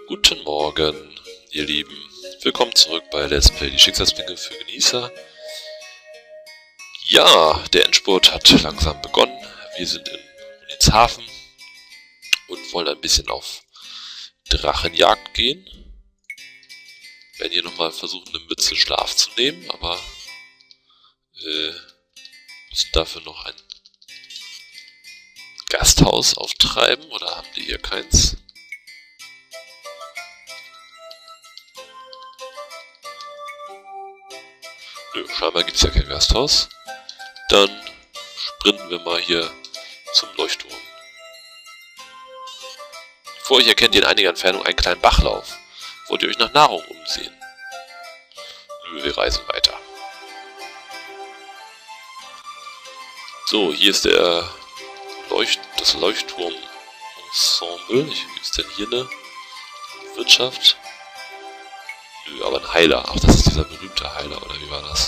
Guten Morgen, ihr Lieben. Willkommen zurück bei Let's Play die Schicksalsblinge für Genießer. Ja, der Endspurt hat langsam begonnen. Wir sind in Hafen und wollen ein bisschen auf Drachenjagd gehen. Wir werden hier nochmal versuchen, eine Mütze Schlaf zu nehmen, aber müssen dafür noch ein Gasthaus auftreiben, oder haben die hier keins? Nö, scheinbar gibt es ja kein Gasthaus. Dann sprinten wir mal hier zum Leuchtturm. Vor euch erkennt ihr in einiger Entfernung einen kleinen Bachlauf. Wollt ihr euch nach Nahrung umsehen? Nö, wir reisen weiter. So, hier ist das Leuchtturm-Ensemble. Gibt es denn hier eine Wirtschaft? Nö, aber ein Heiler. Ach, das ist dieser berühmte Heiler, oder wie war das?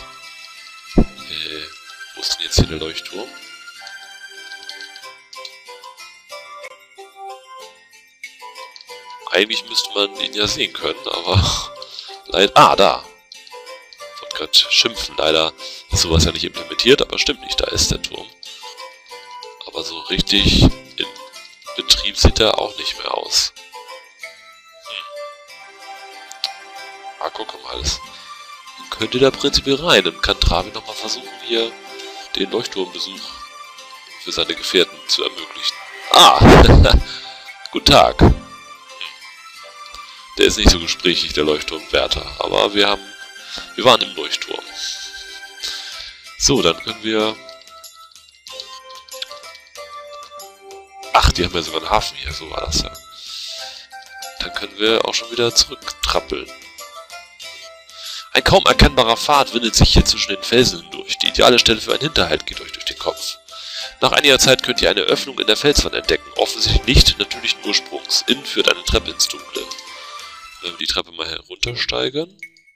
Wo ist denn jetzt hier der Leuchtturm? Eigentlich müsste man ihn ja sehen können, aber leider... Ah, da! Ich wollte gerade schimpfen. Leider ist sowas ja nicht implementiert, aber stimmt nicht, da ist der Turm. Aber so richtig in Betrieb sieht er auch nicht mehr aus. Ah, guck mal, das könnte da prinzipiell rein. Dann kann Travi nochmal versuchen, hier den Leuchtturmbesuch für seine Gefährten zu ermöglichen. Ah! Guten Tag! Der ist nicht so gesprächig, der Leuchtturmwärter, aber wir waren im Leuchtturm. So, dann können wir... Ach, die haben ja sogar einen Hafen hier, so war das ja. Dann können wir auch schon wieder zurücktrappeln. Ein kaum erkennbarer Pfad windet sich hier zwischen den Felsen hindurch. Die ideale Stelle für einen Hinterhalt geht euch durch den Kopf. Nach einiger Zeit könnt ihr eine Öffnung in der Felswand entdecken, offensichtlich nicht natürlichen Ursprungs. Innen führt eine Treppe ins Dunkle. Wenn wir die Treppe mal heruntersteigern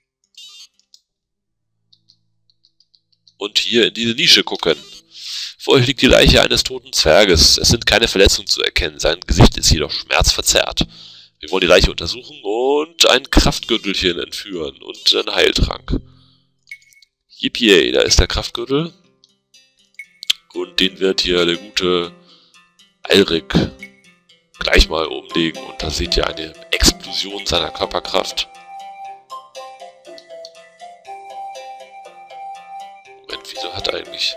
und hier in diese Nische gucken. Vor euch liegt die Leiche eines toten Zwerges. Es sind keine Verletzungen zu erkennen, sein Gesicht ist jedoch schmerzverzerrt. Wir wollen die Leiche untersuchen und ein Kraftgürtelchen entführen und einen Heiltrank. Yippie, da ist der Kraftgürtel. Und den wird hier der gute Alrik gleich mal umlegen. Und da seht ihr eine Explosion seiner Körperkraft. Moment, wieso hat eigentlich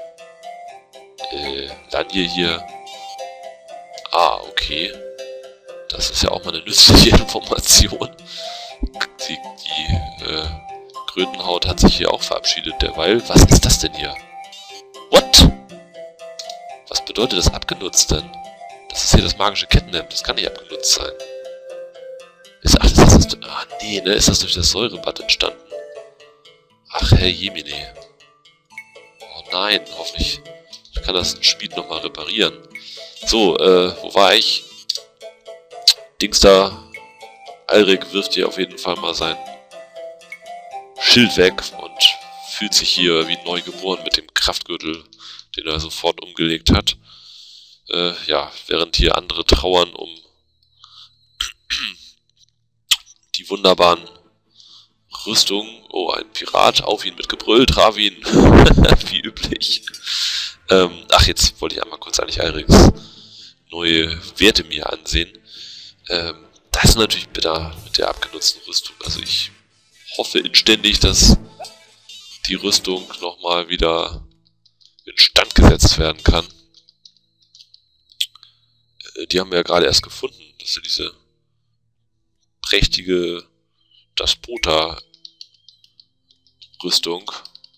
Lanje hier... Ah, okay. Das ist ja auch mal eine nützliche Information. Die Krötenhaut hat sich hier auch verabschiedet derweil. Was ist das denn hier? What? Was bedeutet das abgenutzt denn? Das ist hier das magische Kettenhemd. Das kann nicht abgenutzt sein. Ist das durch das Säurebad entstanden? Ach, Herr Jemine. Oh nein, hoffentlich kann das ein Schmied nochmal reparieren. So, wo war ich? Dings da. Alrik wirft hier auf jeden Fall mal sein Schild weg und fühlt sich hier wie neu geboren mit dem Kraftgürtel, den er sofort umgelegt hat. Ja, während hier andere trauern um die wunderbaren Rüstungen. Oh, ein Pirat, auf ihn mit Gebrüll, traf ihn. Wie üblich. Ach, jetzt wollte ich einmal kurz eigentlich Alriks neue Werte mir ansehen. Das ist natürlich bitter mit der abgenutzten Rüstung. Also ich hoffe inständig, dass die Rüstung nochmal wieder instand gesetzt werden kann. Die haben wir ja gerade erst gefunden. Das ist ja diese prächtige Daspota-Rüstung.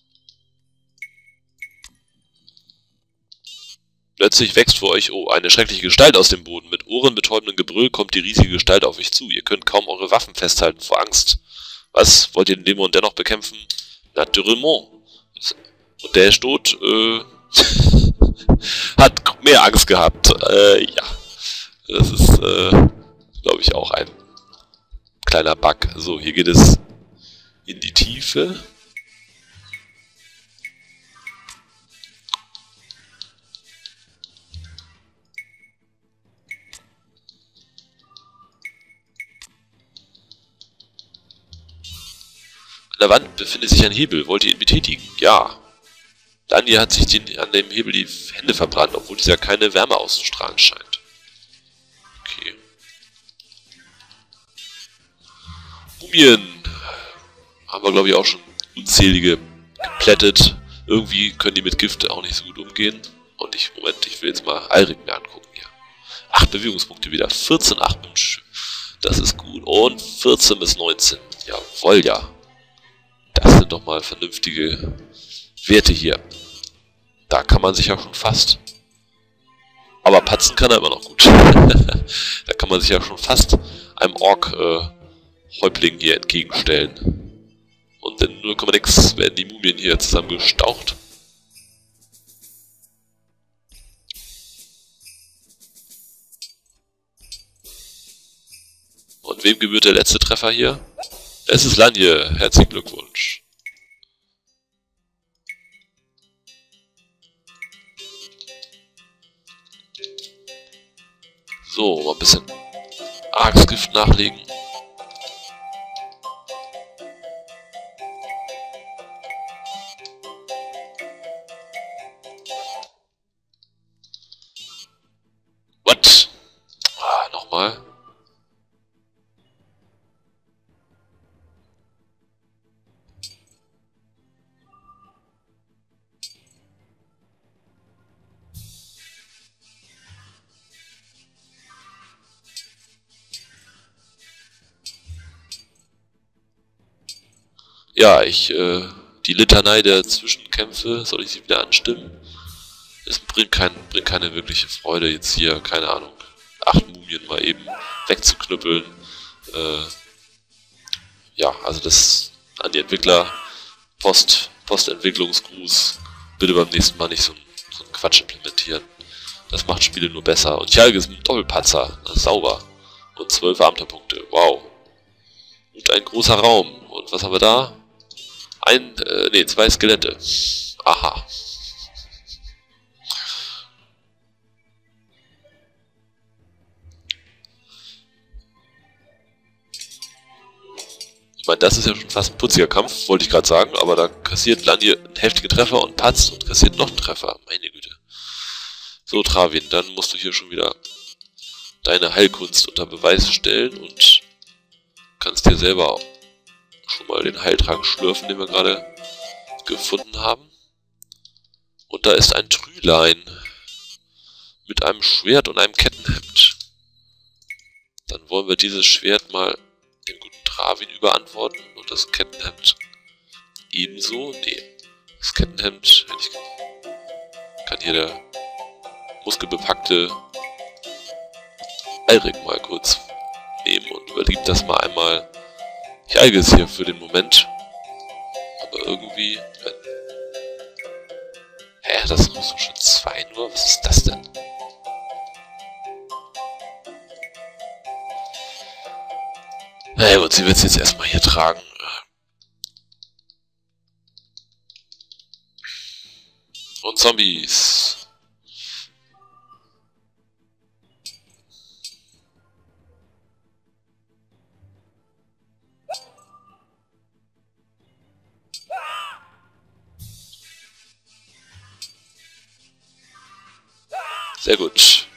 Plötzlich wächst vor euch, eine schreckliche Gestalt aus dem Boden. Mit ohrenbetäubendem Gebrüll kommt die riesige Gestalt auf euch zu. Ihr könnt kaum eure Waffen festhalten vor Angst. Was? Wollt ihr den Dämon dennoch bekämpfen? Naturellement. Und der ist tot, hat mehr Angst gehabt. Ja. Das ist, glaube ich, auch ein kleiner Bug. So, hier geht es in die Tiefe. An der Wand befindet sich ein Hebel. Wollt ihr ihn betätigen? Ja. Daniel hat sich an dem Hebel die Hände verbrannt, obwohl dieser keine Wärme auszustrahlen scheint. Okay. Mumien. Haben wir, glaube ich, auch schon unzählige geplättet. Irgendwie können die mit Gift auch nicht so gut umgehen. Und ich will jetzt mal Alrik mir angucken hier. 8 Bewegungspunkte wieder. 14, 8 das ist gut. Und 14 bis 19. Jawohl, ja. Das sind doch mal vernünftige Werte hier. Da kann man sich ja schon fast... Aber patzen kann er immer noch gut. Da kann man sich ja schon fast einem Ork-Häuptling hier entgegenstellen. Und in 0, nix werden die Mumien hier zusammengestaucht. Und wem gebührt der letzte Treffer hier? Es ist Lanje. Herzlichen Glückwunsch. So, mal ein bisschen Arztgift nachlegen. What? Nochmal. Ja, die Litanei der Zwischenkämpfe, soll ich sie wieder anstimmen? Es bringt keine wirkliche Freude jetzt hier, keine Ahnung, 8 Mumien mal eben wegzuknüppeln. Ja, also das an die Entwickler, Postentwicklungsgruß, bitte beim nächsten Mal nicht so einen Quatsch implementieren. Das macht Spiele nur besser. Und Chalke ist ein Doppelpatzer, sauber. Und 12 Abenteuerpunkte, wow. Und ein großer Raum. Und was haben wir da? 2 Skelette. Aha. Ich meine, das ist ja schon fast ein putziger Kampf, wollte ich gerade sagen, aber da kassiert Lanje einen heftigen Treffer und patzt und kassiert noch einen Treffer. Meine Güte. So, Travin, dann musst du hier schon wieder deine Heilkunst unter Beweis stellen und kannst dir selber schon mal den Heiltrank schlürfen, den wir gerade gefunden haben. Und da ist ein Trülein mit einem Schwert und einem Kettenhemd. Dann wollen wir dieses Schwert mal dem guten Travin überantworten und das Kettenhemd ebenso. Nee, das Kettenhemd kann hier der muskelbepackte Alrik mal kurz nehmen und übergibt das mal einmal. Ich eige es hier für den Moment. Aber irgendwie... Hä, das ist doch schon 2 nur? Was ist das denn? Naja gut, sie wird es jetzt erstmal hier tragen. Und Zombies. Sehr gut.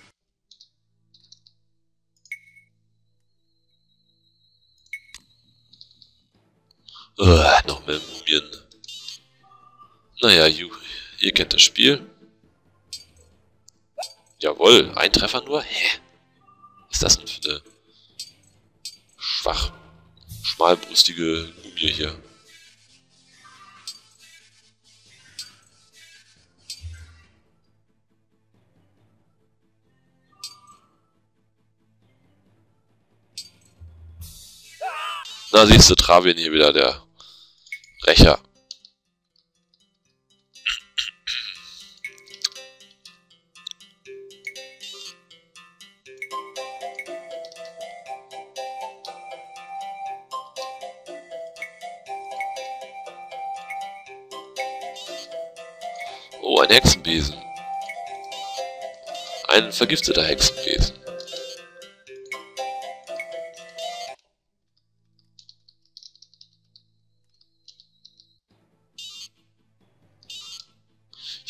Noch mehr Mumien. Naja, ihr kennt das Spiel. Jawohl, ein Treffer nur? Hä? Was ist das denn für eine schmalbrustige Mumie hier? Na, siehst du, Travin hier wieder, der Rächer. Oh, ein Hexenbesen. Ein vergifteter Hexenbesen.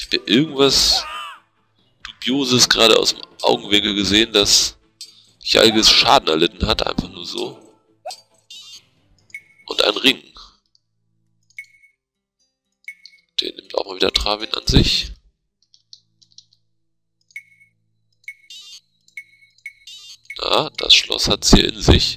habe hier irgendwas Dubioses gerade aus dem Augenwinkel gesehen, dass Chalgis Schaden erlitten hat, einfach nur so. Und ein Ring. Den nimmt auch mal wieder Travin an sich. Na, das Schloss hat es hier in sich.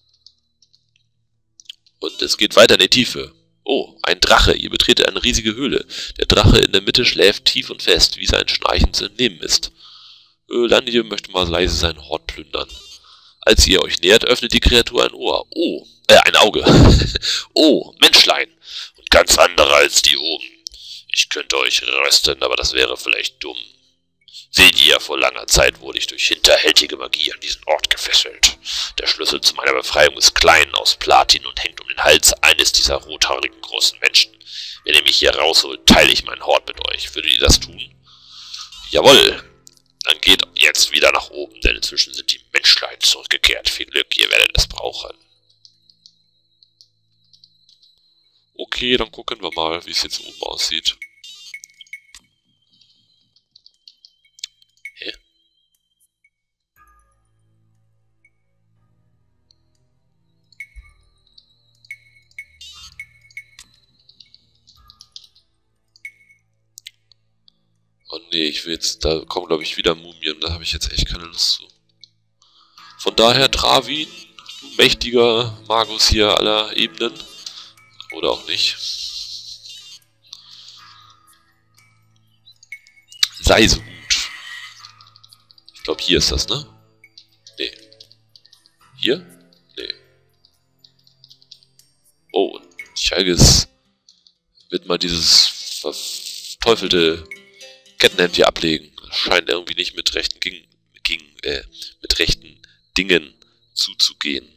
Und es geht weiter in die Tiefe. Oh, ein Drache. Ihr betretet eine riesige Höhle. Der Drache in der Mitte schläft tief und fest, wie sein Schnarchen zu entnehmen ist. Landir möchte mal leise seinen Hort plündern. Als ihr euch nähert, öffnet die Kreatur ein Ohr. Oh, ein Auge. Oh, Menschlein. Und ganz andere als die oben. Ich könnte euch rösten, aber das wäre vielleicht dumm. Seht ihr, vor langer Zeit wurde ich durch hinterhältige Magie an diesen Ort gefesselt. Der Schlüssel zu meiner Befreiung ist klein, aus Platin und hängt um den Hals eines dieser rothaarigen großen Menschen. Wenn ihr mich hier rausholt, teile ich meinen Hort mit euch. Würdet ihr das tun? Jawohl. Dann geht jetzt wieder nach oben, denn inzwischen sind die Menschlein zurückgekehrt. Viel Glück, ihr werdet es brauchen. Okay, dann gucken wir mal, wie es jetzt oben aussieht. Hä? Oh nee, ich will jetzt, da kommen glaube ich wieder Mumien, da habe ich jetzt echt keine Lust zu. Von daher, Travin, du mächtiger Magus hier aller Ebenen. Oder auch nicht. Sei so gut. Ich glaube, hier ist das, ne? Nee. Hier? Nee. Oh, und Chalgis wird mal dieses verteufelte Kettenhemd hier ablegen. Das scheint irgendwie nicht mit rechten mit rechten Dingen zuzugehen.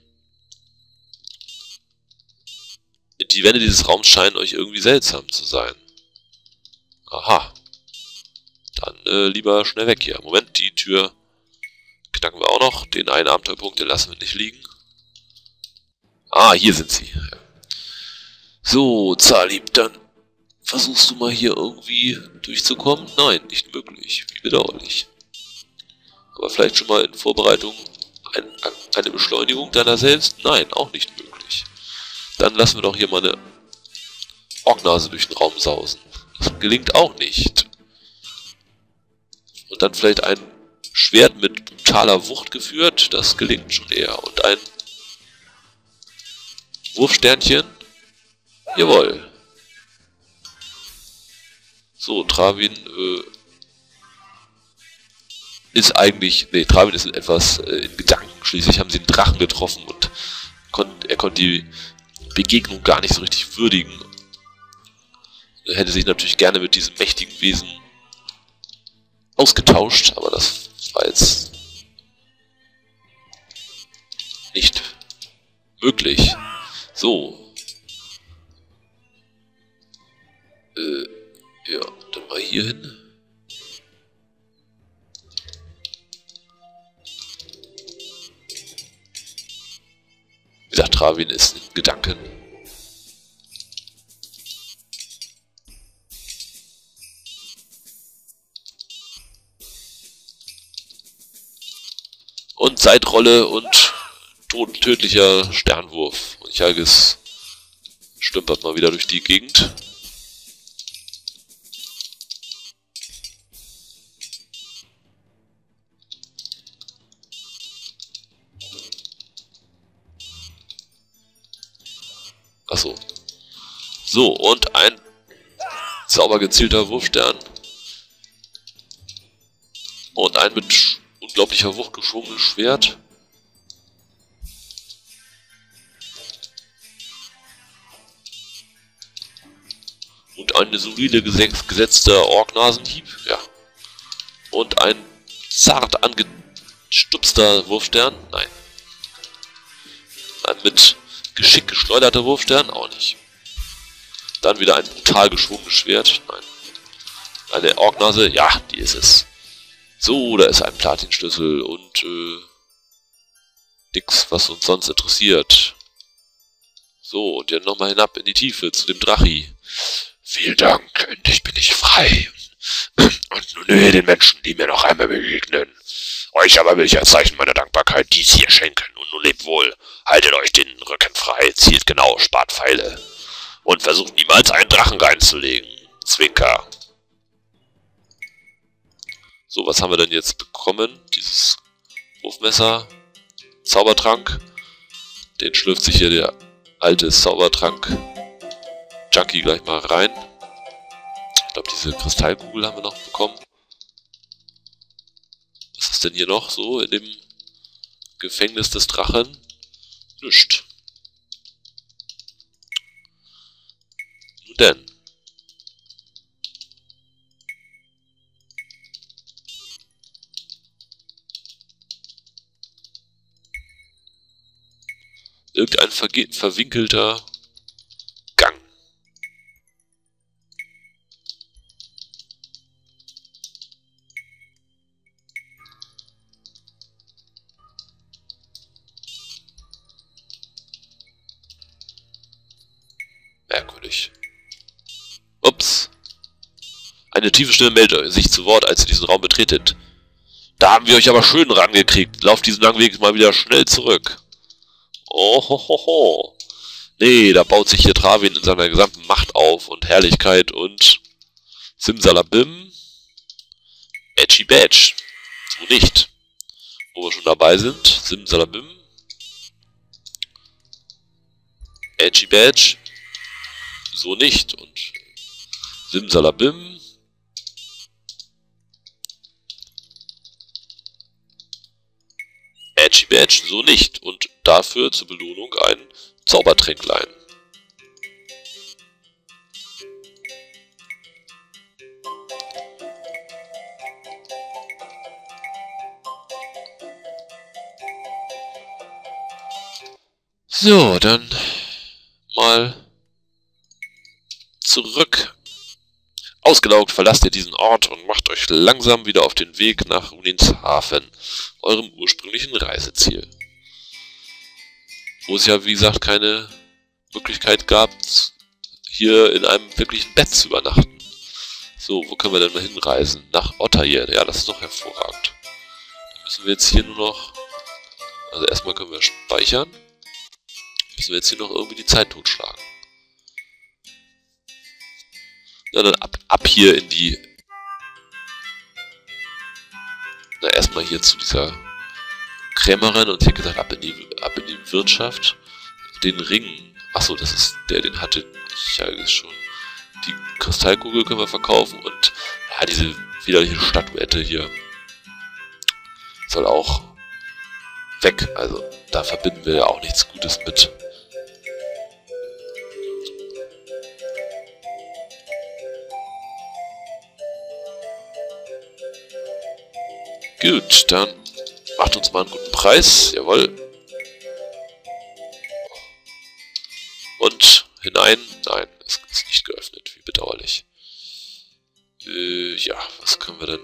Die Wände dieses Raums scheinen euch irgendwie seltsam zu sein. Aha. Dann lieber schnell weg hier. Moment, die Tür knacken wir auch noch. Den einen Abenteuerpunkt, den lassen wir nicht liegen. Ah, hier sind sie. So, Zalib, dann versuchst du mal hier irgendwie durchzukommen? Nein, nicht möglich. Wie bedauerlich. Aber vielleicht schon mal in Vorbereitung eine Beschleunigung deiner selbst? Nein, auch nicht möglich. Dann lassen wir doch hier mal eine Orknase durch den Raum sausen. Das gelingt auch nicht. Und dann vielleicht ein Schwert mit brutaler Wucht geführt. Das gelingt schon eher. Und ein Wurfsternchen. Jawohl. So, Travin ist eigentlich... Ne, Travin ist etwas in Gedanken. Schließlich haben sie einen Drachen getroffen und er konnte die Begegnung gar nicht so richtig würdigen. Er hätte sich natürlich gerne mit diesem mächtigen Wesen ausgetauscht, aber das war jetzt nicht möglich. So. Ja, dann mal hier hin. Wie gesagt, Travin ist in Gedanken. Und Seitrolle und tödlicher Sternwurf. Und Chalgis stümpert mal wieder durch die Gegend. Achso. So, und ein sauber gezielter Wurfstern. Und ein mit unglaublicher Wucht geschwungenes Schwert. Und eine solide gesetzter Orknasenhieb. Ja. Und ein zart angestupster Wurfstern. Nein. Ein mit Geschick geschleuderter Wurfstern? Auch nicht. Dann wieder ein brutal geschwungenes Schwert. Nein. Eine Orknase? Ja, die ist es. So, da ist ein Platinschlüssel und nix, was uns sonst interessiert. So, und dann nochmal hinab in die Tiefe zu dem Drachi. Vielen Dank, endlich bin ich frei. Und nun den Menschen, die mir noch einmal begegnen. Euch aber will ich als Zeichen meiner Dankbarkeit dies hier schenken. Und nun lebt wohl. Haltet euch den Rücken frei, zielt genau, spart Pfeile. Und versucht niemals einen Drachen reinzulegen. Zwinker. So, was haben wir denn jetzt bekommen? Dieses Wurfmesser. Zaubertrank. Den schlürft sich hier der alte Zaubertrank-Junkie gleich mal rein. Ich glaube, diese Kristallkugel haben wir noch bekommen. Was ist denn hier noch so in dem Gefängnis des Drachen? Nischt. Nun denn. Irgendein verwinkelter Gang. Merkwürdig. Ups. Eine tiefe Stimme meldet sich zu Wort, als ihr diesen Raum betretet. Da haben wir euch aber schön rangekriegt. Lauft diesen langen Weg mal wieder schnell zurück. Oh. Nee, da baut sich hier Travin in seiner gesamten Macht auf und Herrlichkeit und Simsalabim. Edgy Badge. So nicht. Wo wir schon dabei sind. Simsalabim. Edgy Badge. So nicht. Und Simsalabim. Edgy Badge, so nicht. Und dafür zur Belohnung ein Zaubertränklein. So, dann mal zurück. Ausgelaugt verlasst ihr diesen Ort und macht euch langsam wieder auf den Weg nach Ruhninshafen, eurem ursprünglichen Reiseziel. Wo es ja, wie gesagt, keine Möglichkeit gab, hier in einem wirklichen Bett zu übernachten. So, wo können wir denn mal hinreisen? Nach Ottayer. Ja, das ist doch hervorragend. Dann müssen wir jetzt hier nur noch... Also erstmal können wir speichern. Müssen wir jetzt hier noch irgendwie die Zeit totschlagen. Ja, dann ab hier in die... Na, erstmal hier zu dieser Krämerin und hier gesagt, ab in die Wirtschaft. Den Ring. Achso, das ist der, den hatte ich ja schon. Die Kristallkugel können wir verkaufen und ja, diese widerliche Statuette hier soll auch weg. Also da verbinden wir ja auch nichts Gutes mit. Gut, dann macht uns mal einen guten Preis. Jawohl. Und hinein. Nein, es ist nicht geöffnet. Wie bedauerlich. Ja, was können wir denn?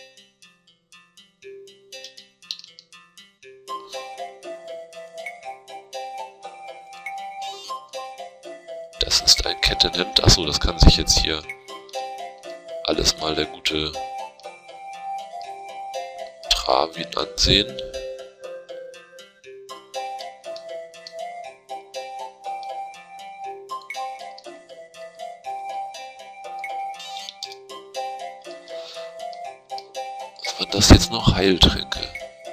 Das ist ein Kettenhemd. Achso, das kann sich jetzt hier alles mal der gute Travin ansehen. Was war das jetzt noch? Heiltränke.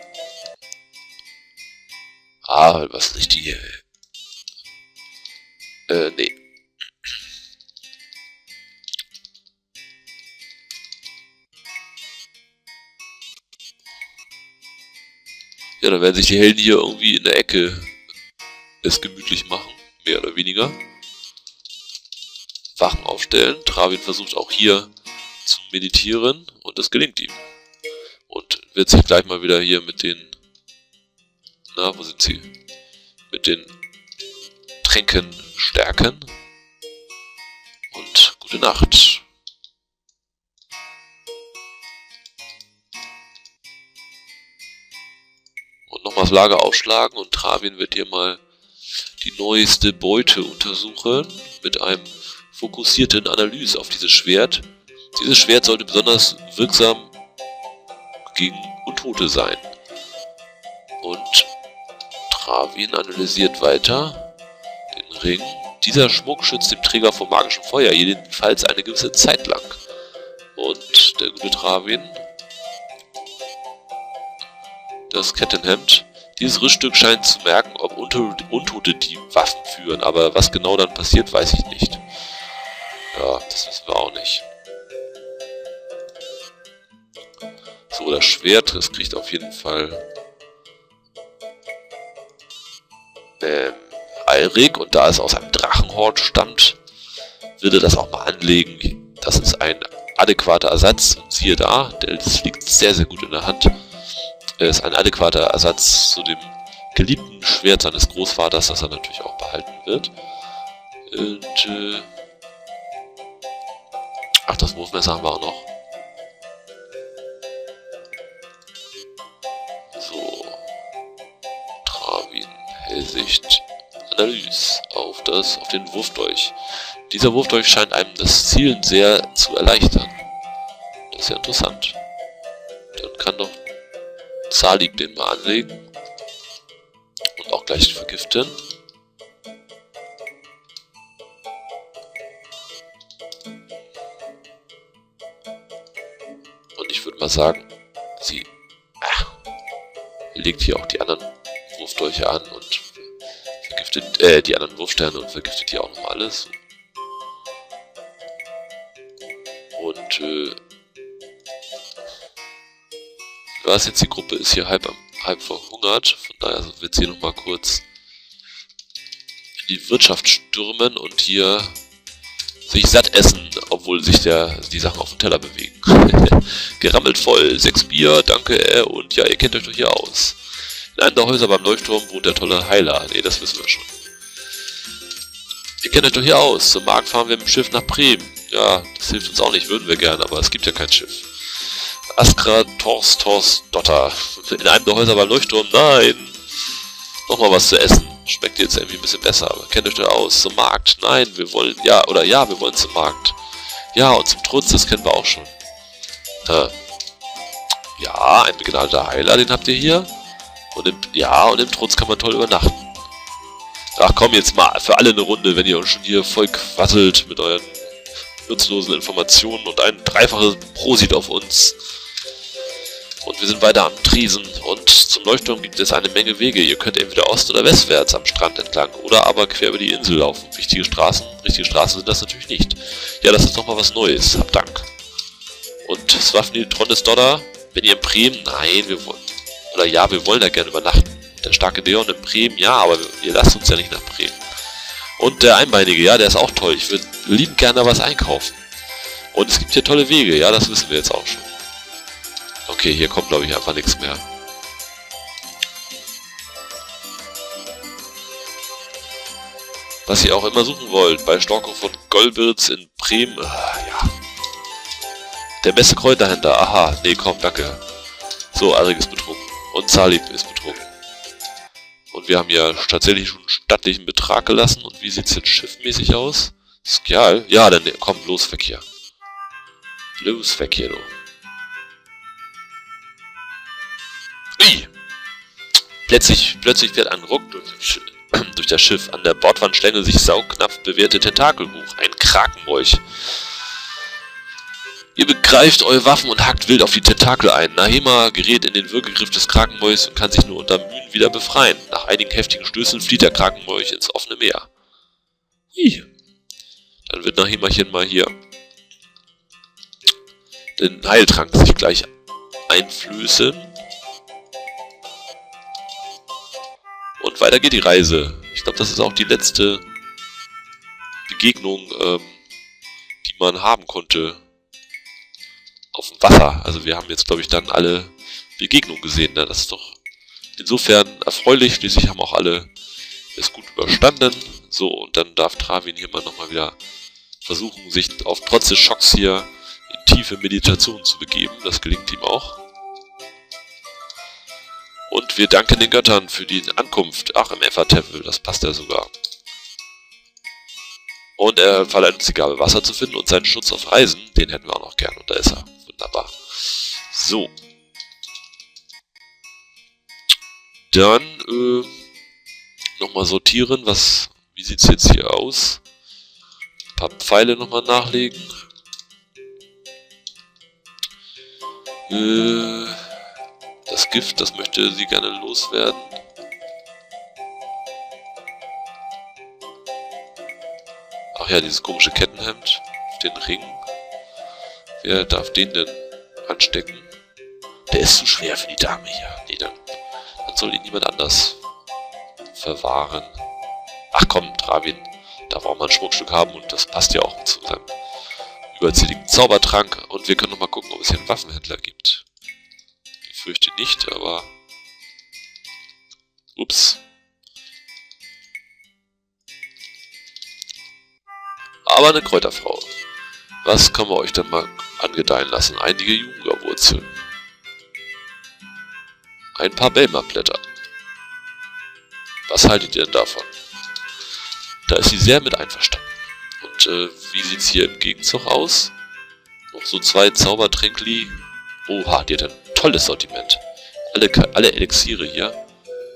Ah, was nicht die... nee. Ja, dann werden sich die Helden hier irgendwie in der Ecke es gemütlich machen, mehr oder weniger. Wachen aufstellen. Travin versucht auch hier zu meditieren und das gelingt ihm. Und wird sich gleich mal wieder hier mit den... Na, wo sind sie? Mit den Tränken stärken. Und gute Nacht. Und nochmal das Lager aufschlagen und Travin wird hier mal die neueste Beute untersuchen mit einem fokussierten Analyse auf dieses Schwert. Dieses Schwert sollte besonders wirksam gegen Untote sein. Und Travin analysiert weiter den Ring. Dieser Schmuck schützt den Träger vor magischem Feuer, jedenfalls eine gewisse Zeit lang. Und der gute Travin, das Kettenhemd. Dieses Rüststück scheint zu merken, ob Untote die Waffen führen, aber was genau dann passiert, weiß ich nicht. Ja, das wissen wir auch nicht. So, das Schwert, das kriegt auf jeden Fall Alrik, und da es aus einem Drachenhort stammt, wird er das auch mal anlegen. Das ist ein adäquater Ersatz, und siehe da, das liegt sehr, sehr gut in der Hand. Er ist ein adäquater Ersatz zu dem geliebten Schwert seines Großvaters, das er natürlich auch behalten wird. Und, ach, das Wurfmesser haben wir auch noch. So. Travin, Hellsicht, Analyse auf den Wurfdolch. Dieser Wurfdolch scheint einem das Zielen sehr zu erleichtern. Das ist ja interessant. Dann kann doch Zalib den mal anlegen. Und auch gleich vergiften. Und ich würde mal sagen, sie legt hier auch die anderen Wurfdolche an und vergiftet, die anderen Wurfsterne, und vergiftet hier auch nochmal alles. Und, was jetzt, die Gruppe ist hier halb verhungert, von daher wird sie nochmal kurz in die Wirtschaft stürmen und hier sich satt essen, obwohl sich die Sachen auf dem Teller bewegen. Gerammelt voll, 6 Bier, danke, und ja, ihr kennt euch doch hier aus. In einem der Häuser beim Leuchtturm wohnt der tolle Heiler. Ne, das wissen wir schon. Ihr kennt euch doch hier aus. Zum Markt fahren wir mit dem Schiff nach Bremen. Ja, das hilft uns auch nicht, würden wir gern, aber es gibt ja kein Schiff. Askra Tors Dotter. In einem der Häuser beim Leuchtturm, nein. Nochmal was zu essen. Schmeckt jetzt irgendwie ein bisschen besser, aber kennt euch da aus. Zum Markt, nein, wir wollen, wir wollen zum Markt. Ja, und zum Trutz, das kennen wir auch schon. Ja, ein begnadeter Heiler, den habt ihr hier. Und im Trutz kann man toll übernachten. Ach komm, jetzt mal für alle eine Runde, wenn ihr uns schon hier voll quasselt mit euren nutzlosen Informationen, und ein dreifaches Prosit auf uns. Und wir sind weiter am Tresen, und zum Leuchtturm gibt es eine Menge Wege. Ihr könnt entweder ost- oder westwärts am Strand entlang oder aber quer über die Insel laufen. Richtige Straßen sind das natürlich nicht. Ja, das ist doch mal was Neues. Habt Dank. Und Swafnil Trondes Dodder, wenn ihr in Bremen, nein, wir wollen da gerne übernachten. Der starke Leon in Bremen, ja, aber ihr lasst uns ja nicht nach Bremen. Und der Einbeinige, ja, der ist auch toll. Ich würde liebend gerne was einkaufen. Und es gibt hier tolle Wege, ja, das wissen wir jetzt auch schon. Okay, hier kommt, glaube ich, einfach nichts mehr. Was ihr auch immer suchen wollt, bei Storko von Golbitz in Bremen, ja. Der beste Kräuterhändler, aha, nee, komm, danke. So, Alrik ist betrunken. Und Zalib ist betrunken. Und wir haben ja tatsächlich schon einen stattlichen Betrag gelassen. Und wie sieht es jetzt schiffmäßig aus? Skjal? Ja, dann komm, los weg hier. Los weg hier, du. Ui! Plötzlich wird ein Ruck durch das Schiff. An der Bordwand schlängeln sich saugnapf bewehrte Tentakel hoch. Ein Krakenmolch. Ihr begreift eure Waffen und hackt wild auf die Tentakel ein. Nahema gerät in den Würgegriff des Krakenmolchs und kann sich nur unter Mühen wieder befreien. Nach einigen heftigen Stößen flieht der Krakenmolch ins offene Meer. Ui. Dann wird Nahemachen mal hier den Heiltrank sich gleich einflößen. Und weiter geht die Reise. Ich glaube, das ist auch die letzte Begegnung, die man haben konnte auf dem Wasser. Also wir haben jetzt, glaube ich, dann alle Begegnungen gesehen. Ne? Das ist doch insofern erfreulich. Schließlich haben auch alle es gut überstanden. So, und dann darf Travin hier mal nochmal wieder versuchen, sich trotz des Schocks hier in tiefe Meditation zu begeben. Das gelingt ihm auch. Und wir danken den Göttern für die Ankunft. Ach, im Effa-Tempel, das passt ja sogar. Und er verleiht uns die Gabe, Wasser zu finden und seinen Schutz auf Reisen. Den hätten wir auch noch gern. Und da ist er. Wunderbar. So. Dann, nochmal sortieren. Wie sieht es jetzt hier aus? Ein paar Pfeile nochmal nachlegen. Das Gift, das möchte sie gerne loswerden. Ach ja, dieses komische Kettenhemd. Den Ring. Wer darf den denn anstecken? Der ist zu schwer für die Dame hier. Nee, dann soll ihn niemand anders verwahren. Ach komm, Travin. Da braucht man ein Schmuckstück haben und das passt ja auch zu seinem überzähligen Zaubertrank. Und wir können noch mal gucken, ob es hier einen Waffenhändler gibt. Ich fürchte nicht, aber... Ups. Aber eine Kräuterfrau. Was können wir euch dann mal angedeihen lassen? Einige Jugendwurzeln. Ein paar Belma-Blätter. Was haltet ihr denn davon? Da ist sie sehr mit einverstanden. Und wie sieht es hier im Gegenzug aus? Noch so 2 Zaubertränkli. Oha, die hat ein tolles Sortiment. Alle Elixiere hier.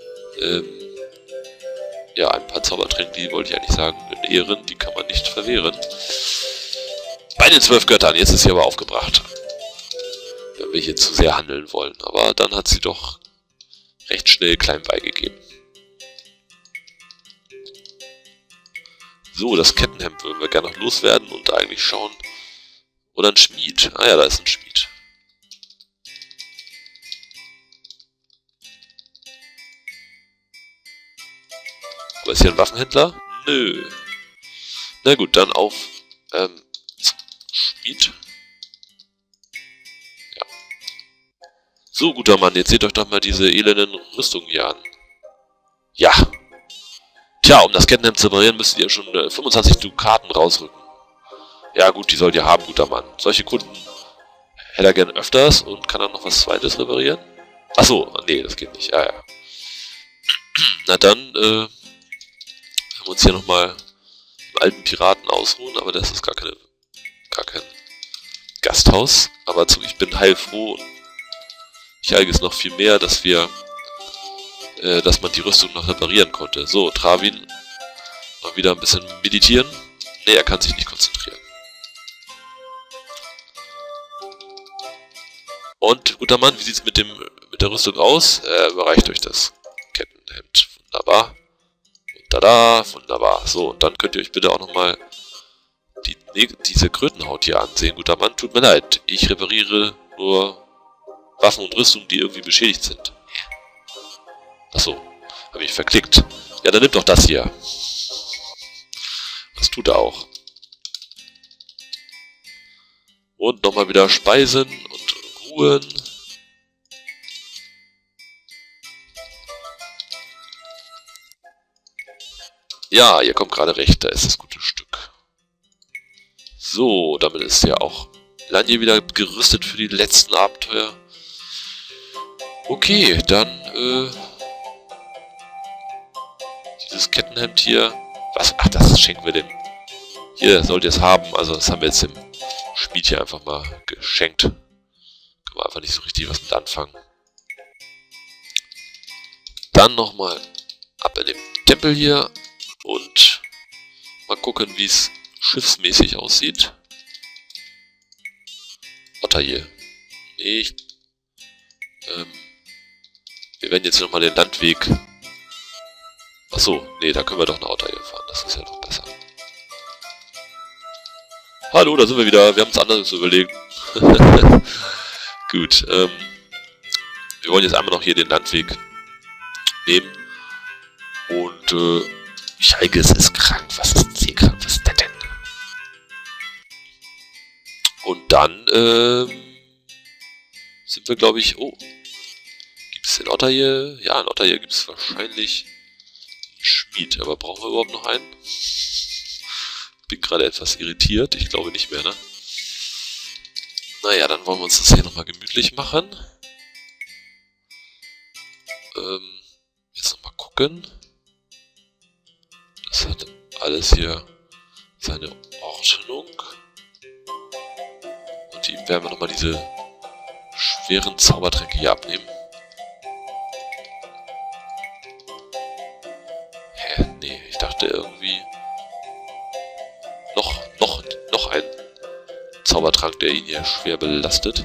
Ja, ein paar Zaubertränkli wollte ich eigentlich sagen. In Ehren, die kann man nicht verwehren. Bei den 12 Göttern, jetzt ist sie aber aufgebracht. Wenn wir hier zu sehr handeln wollen. Aber dann hat sie doch recht schnell klein beigegeben. So, das Kettenhemd würden wir gerne noch loswerden und eigentlich schauen. Oder ein Schmied. Ah ja, da ist ein Schmied. Aber ist hier ein Waffenhändler? Nö. Na gut, dann auf zum Schmied. Ja. So, guter Mann, jetzt seht euch doch mal diese elenden Rüstungen hier an. Ja. Tja, um das Kettenhemd zu reparieren, müsst ihr schon 25 Dukaten rausrücken. Ja gut, die sollt ihr haben, guter Mann. Solche Kunden hätte er gern öfters und kann dann noch was Zweites reparieren. Achso, nee, das geht nicht. Ja, ja. Na dann, haben wir uns hier nochmal im alten Piraten ausruhen, aber das ist gar kein Gasthaus. Aber ich bin heilfroh und ich heige es noch viel mehr, dass man die Rüstung noch reparieren konnte. So, Travin, mal wieder ein bisschen meditieren. Nee, er kann sich nicht konzentrieren. Und, guter Mann, wie sieht's mit der Rüstung aus? Überreicht euch das Kettenhemd. Wunderbar. Und tada, wunderbar. So, und dann könnt ihr euch bitte auch nochmal diese Krötenhaut hier ansehen. Guter Mann, tut mir leid. Ich repariere nur Waffen und Rüstung, die irgendwie beschädigt sind. Achso, habe ich verklickt. Ja, dann nimmt doch das hier. Das tut er auch. Und nochmal wieder speisen und ruhen. Ja, ihr kommt gerade recht, da ist das gute Stück. So, damit ist ja auch Lanje wieder gerüstet für die letzten Abenteuer. Okay, dann, dieses Kettenhemd hier. Was? Ach, das schenken wir dem. Hier, sollt ihr es haben. Also, das haben wir jetzt dem Schmied hier einfach mal geschenkt. Können wir einfach nicht so richtig was mit anfangen. Dann nochmal ab in den Tempel hier. Und mal gucken, wie es schiffsmäßig aussieht. Ottaje. Nee, wir werden jetzt nochmal den Landweg... Achso, nee, da können wir doch nach Ottaje fahren. Das ist ja doch besser. Hallo, da sind wir wieder. Wir haben uns anderes überlegt. Gut, wir wollen jetzt einmal noch hier den Landweg nehmen. Und, Schalkes ist krank. Was ist sie krank? Was ist das denn? Und dann, sind wir, glaube ich... Oh, gibt es in Ottaje? Ja, in Ottaje gibt es wahrscheinlich einen Schmied. Aber brauchen wir überhaupt noch einen? Bin gerade etwas irritiert. Ich glaube nicht mehr, ne? Naja, dann wollen wir uns das hier nochmal gemütlich machen. Jetzt nochmal gucken. Das hat alles hier seine Ordnung. ihm werden wir nochmal diese schweren Zaubertränke hier abnehmen. Hä? Nee, ich dachte irgendwie... Noch ein Zaubertrank, der ihn hier schwer belastet.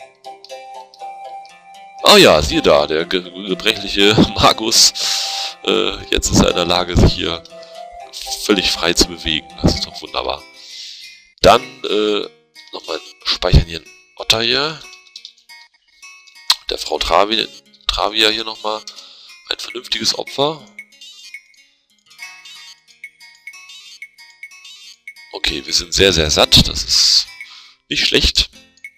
Ah ja, siehe da, der gebrechliche Magus. Jetzt ist er in der Lage, sich hier völlig frei zu bewegen. Das ist doch wunderbar. Dann nochmal speichern hier einen Otter hier. Der Frau Travia hier nochmal ein vernünftiges Opfer. Okay, wir sind sehr, sehr satt. Das ist nicht schlecht.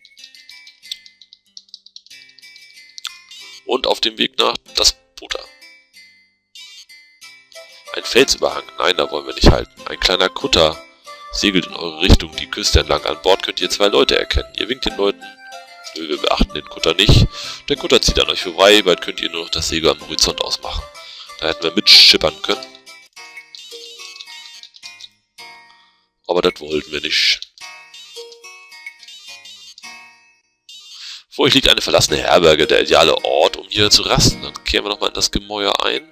Und auf dem Weg nach das Butter. Ein Felsüberhang. Nein, da wollen wir nicht halten. Ein kleiner Kutter segelt in eure Richtung die Küste entlang. An Bord könnt ihr 2 Leute erkennen. Ihr winkt den Leuten. Nö, wir beachten den Kutter nicht. Der Kutter zieht an euch vorbei. Bald könnt ihr nur noch das Segel am Horizont ausmachen. Da hätten wir mitschippern können. Aber das wollten wir nicht. Vor euch liegt eine verlassene Herberge, der ideale Ort, um hier zu rasten. Dann kehren wir nochmal in das Gemäuer ein.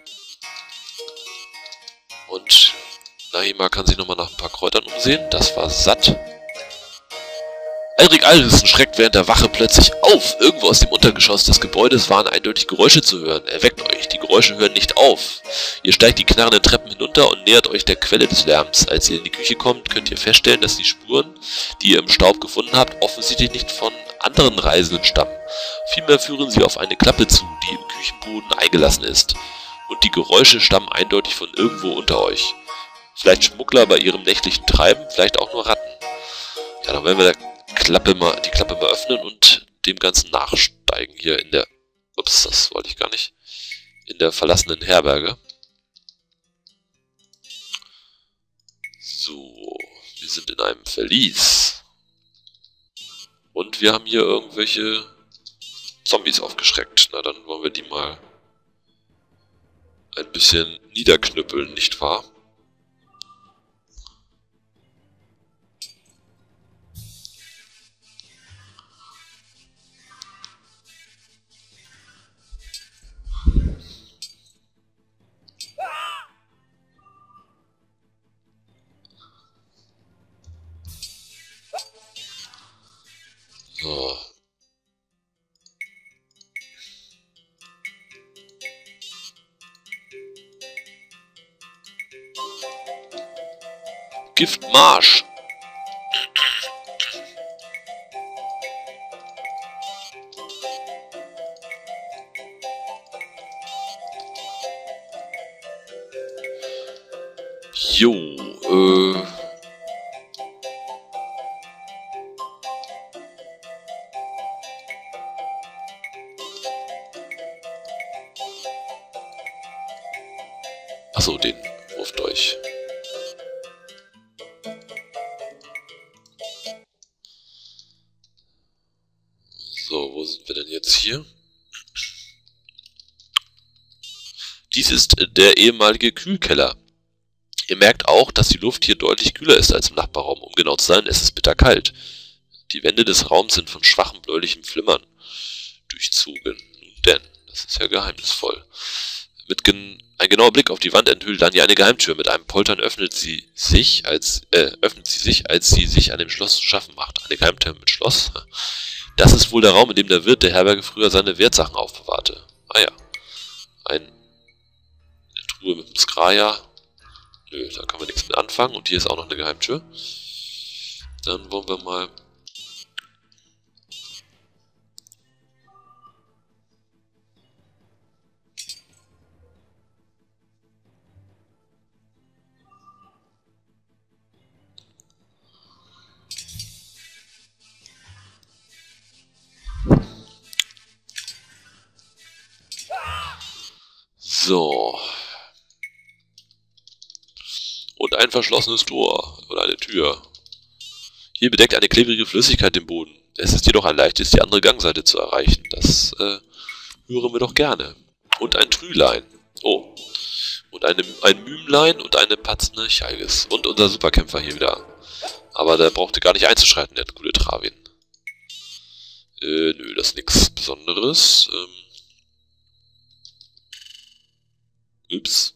Und Nahima kann sich nochmal nach ein paar Kräutern umsehen. Das war satt. Elric Alrissen schreckt während der Wache plötzlich auf. Irgendwo aus dem Untergeschoss des Gebäudes waren eindeutig Geräusche zu hören. Er weckt euch. Die Geräusche hören nicht auf. Ihr steigt die knarrenden Treppen hinunter und nähert euch der Quelle des Lärms. Als ihr in die Küche kommt, könnt ihr feststellen, dass die Spuren, die ihr im Staub gefunden habt, offensichtlich nicht von anderen Reisenden stammen. Vielmehr führen sie auf eine Klappe zu, die im Küchenboden eingelassen ist. Und die Geräusche stammen eindeutig von irgendwo unter euch. Vielleicht Schmuggler bei ihrem nächtlichen Treiben, vielleicht auch nur Ratten. Ja, dann werden wir die Klappe mal öffnen und dem Ganzen nachsteigen hier in der... Ups, das wollte ich gar nicht. In der verlassenen Herberge. So, wir sind in einem Verlies. Und wir haben hier irgendwelche Zombies aufgeschreckt. Na, dann wollen wir die mal ein bisschen niederknüppeln, nicht wahr? So. Giftmarsch. Jo, Achso, den Wurfdolch. So, wo sind wir denn jetzt hier? Dies ist der ehemalige Kühlkeller. Ihr merkt auch, dass die Luft hier deutlich kühler ist als im Nachbarraum. Um genau zu sein, es ist bitterkalt. Die Wände des Raums sind von schwachem bläulichem Flimmern durchzogen. Nun denn, das ist ja geheimnisvoll. Ein genauer Blick auf die Wand enthüllt dann hier eine Geheimtür. Mit einem Poltern öffnet sie sich, als sie sich an dem Schloss zu schaffen macht. Eine Geheimtür mit Schloss? Das ist wohl der Raum, in dem der Wirt der Herberge früher seine Wertsachen aufbewahrte. Ah ja. Eine Truhe mit dem Skraja. Nö, da kann man nichts mit anfangen. Und hier ist auch noch eine Geheimtür. Dann wollen wir mal... So. Und ein verschlossenes Tor oder eine Tür. Hier bedeckt eine klebrige Flüssigkeit den Boden. Es ist jedoch ein leichtes, die andere Gangseite zu erreichen. Das hören wir doch gerne. Und ein Trülein. Oh. Und ein Mümlein und eine patzende Chalgis. Und unser Superkämpfer hier wieder. Aber der brauchte gar nicht einzuschreiten, der gute Travin. Nö, das ist nichts Besonderes. Ups.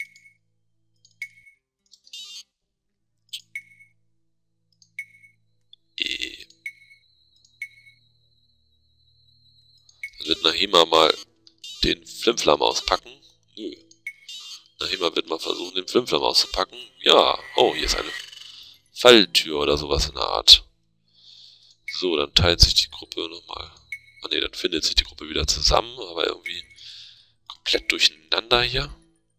Dann wird Nahima mal den Flimflam auspacken. Nö. Nahima wird mal versuchen, den Flimflam auszupacken. Ja. Oh, hier ist eine Falltür oder sowas in der Art. So, dann teilt sich die Gruppe nochmal. Ah ne, dann findet sich die Gruppe wieder zusammen, aber irgendwie komplett durcheinander hier.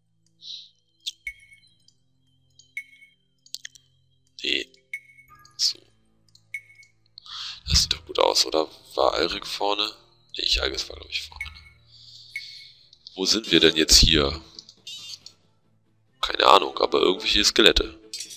Nee. So. Das sieht doch gut aus, oder? War Alrik vorne? Nee, Jalgis war, glaube ich, vorne. Wo sind wir denn jetzt hier? Keine Ahnung, aber irgendwelche Skelette.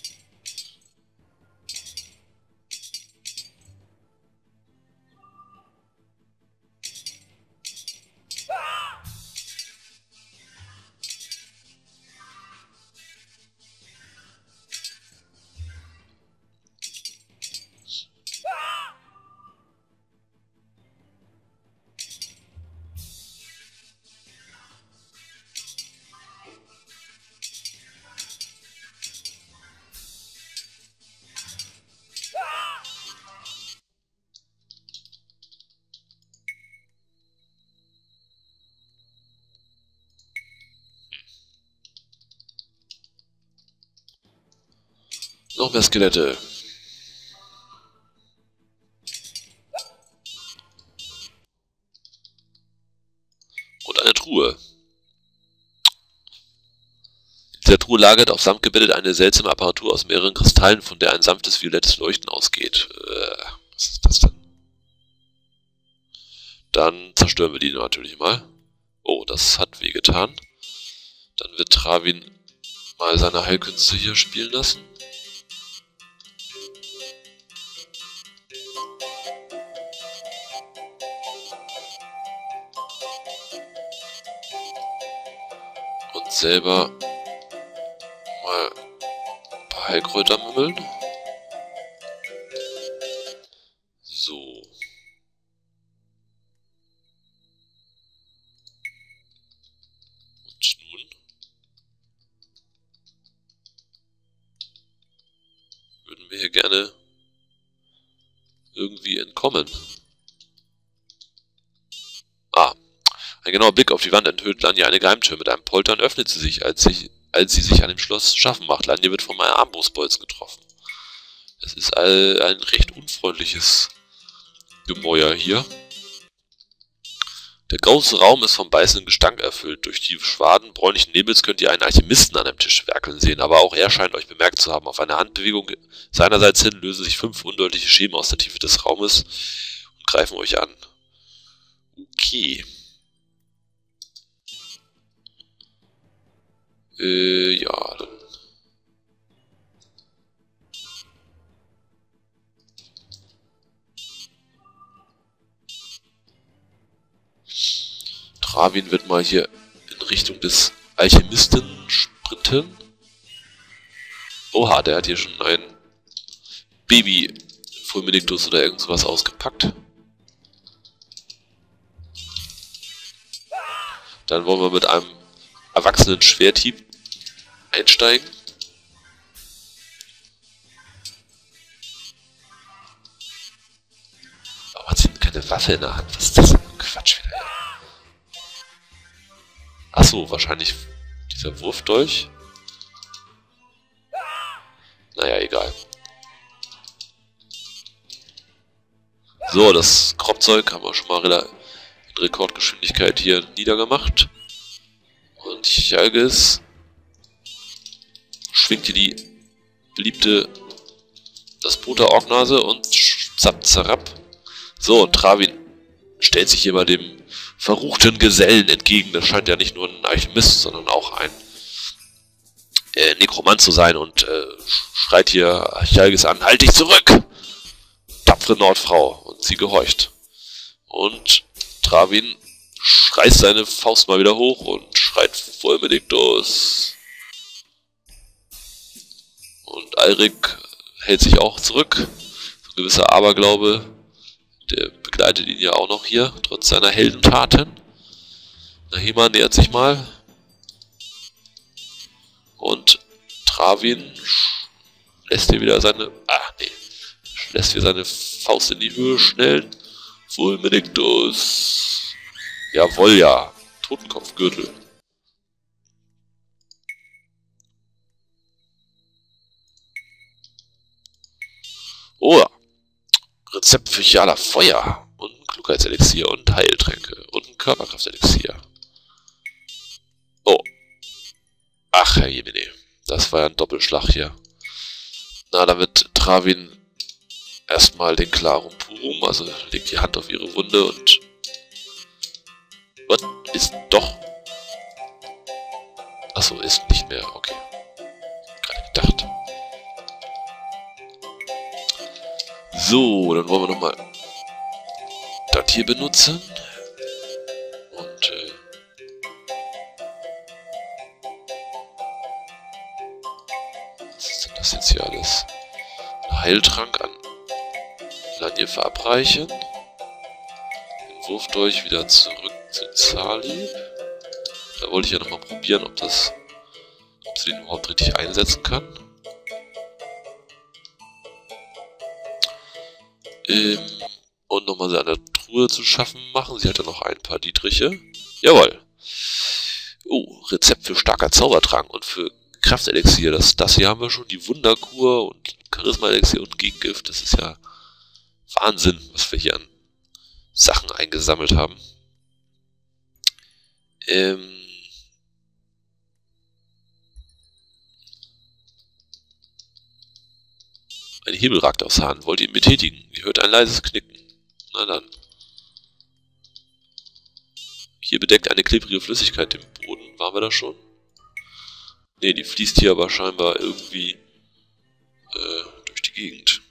Noch mehr Skelette. Und eine Truhe. In dieser Truhe lagert auf Samt gebettet eine seltsame Apparatur aus mehreren Kristallen, von der ein sanftes violettes Leuchten ausgeht. Was ist das denn? Dann zerstören wir die natürlich mal. Oh, das hat wehgetan. Dann wird Travin mal seine Heilkünste hier spielen lassen. Und selber mal ein paar Heilkräuter mümmeln. So. Und nun würden wir hier gerne irgendwie entkommen. Ah. Ein genauer Blick auf die Wand enthüllt Lanja eine Geheimtür. Mit einem Poltern öffnet sie sich, als sie sich an dem Schloss zu schaffen macht. Lanja wird von einem Armbrustbolzen getroffen. Es ist ein recht unfreundliches Gemäuer hier. Der große Raum ist vom beißenden Gestank erfüllt. Durch die Schwaden bräunlichen Nebels könnt ihr einen Alchemisten an einem Tisch werkeln sehen, aber auch er scheint euch bemerkt zu haben. Auf eine Handbewegung seinerseits hin lösen sich 5 undeutliche Schemen aus der Tiefe des Raumes und greifen euch an. Okay. Ja, dann. Travin wird mal hier in Richtung des Alchemisten sprinten. Oha, der hat hier schon ein Baby Fulminictus oder irgendwas ausgepackt. Dann wollen wir mit einem erwachsenen Schwerthieb einsteigen. Warum hat sie denn keine Waffe in der Hand? Was ist das denn für ein Quatsch wieder? Achso, wahrscheinlich dieser Wurfdolch. Naja, egal. So, das Kropfzeug haben wir schon mal in Rekordgeschwindigkeit hier niedergemacht. Und Jalgis schwingt hier die beliebte Despota-Orgnase und zapp, zerrapp. So, und Travin stellt sich hier mal dem verruchten Gesellen entgegen. Das scheint ja nicht nur ein Alchemist, sondern auch ein Nekromant zu sein und schreit hier Jalgis an: Halt dich zurück, tapfere Nordfrau! Und sie gehorcht. Und Travin reißt seine Faust mal wieder hoch und schreit Fulminictus. Und Alrik hält sich auch zurück. So ein gewisser Aberglaube Der begleitet ihn ja auch noch hier, trotz seiner Heldentaten. Nahima nähert sich mal. Und Travin lässt hier wieder seine... lässt hier seine Faust in die Höhe schnellen. Fulminictus. Jawohl, ja. Totenkopfgürtel. Oh ja. Rezept für Chala Feuer. Und ein Klugheitselixier und Heiltränke. Und ein Körperkraftelixier. Oh. Ach, Herr Jemine. Das war ja ein Doppelschlag hier. Na, dann wird Travin erstmal den Clarum Purum, also legt die Hand auf ihre Wunde und... Was? Ist doch... Achso, ist nicht mehr. Okay. Gerade gedacht. So, dann wollen wir nochmal das hier benutzen. Und, was ist denn das jetzt hier alles? Ein Heiltrank an Lanje verabreichen. Den Wurfdolch wieder zurück zu Zali. Da wollte ich ja nochmal probieren, ob sie den überhaupt richtig einsetzen kann. Und nochmal sie an der Truhe zu schaffen machen. Sie hat ja noch ein paar Dietriche. Jawohl. Oh, Rezept für starker Zaubertrank und für Kraftelixier. Das hier haben wir schon. Die Wunderkur und Charisma-Elixier und Gegengift. Das ist ja Wahnsinn, was wir hier an Sachen eingesammelt haben. Ein Hebel ragt aus Hahn. Wollt ihr ihn betätigen? Ihr hört ein leises Knicken. Na dann. Hier bedeckt eine klebrige Flüssigkeit den Boden. Waren wir da schon? Ne, die fließt hier aber scheinbar irgendwie durch die Gegend.